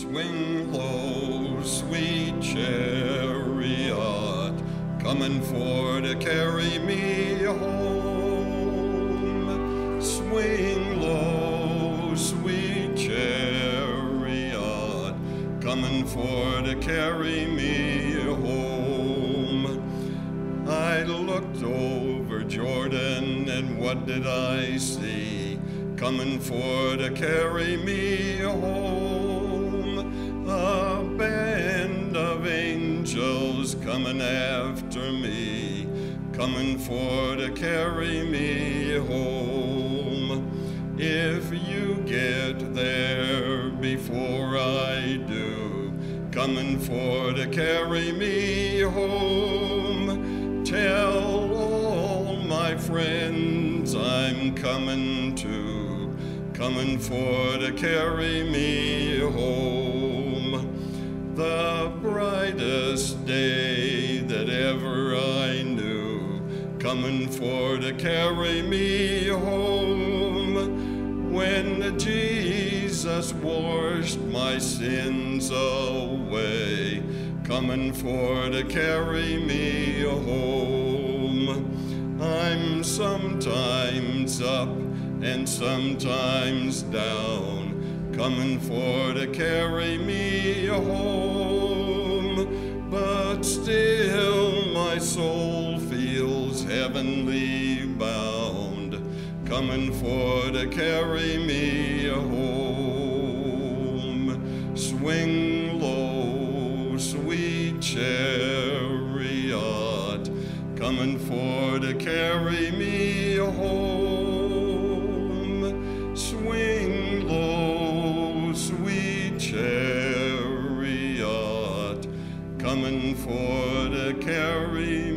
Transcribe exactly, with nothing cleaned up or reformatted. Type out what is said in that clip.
Swing low, sweet chariot, coming for to carry me home. Swing low, sweet chariot, coming for to carry me home. I looked over Jordan, and what did I see? Coming for to carry me home. A band of angels coming after me, coming for to carry me home. If you get there before I do, coming for to carry me home, tell all my friends I'm coming too, coming for to carry me home. The brightest day that ever I knew, coming for to carry me home. When Jesus washed my sins away, coming for to carry me home. I'm sometimes up and sometimes down, coming for to carry me home. But still my soul feels heavenly bound, coming for to carry me home. Swing low, sweet chariot, coming for to carry me home. Swing low, sweet chariot, coming for to carry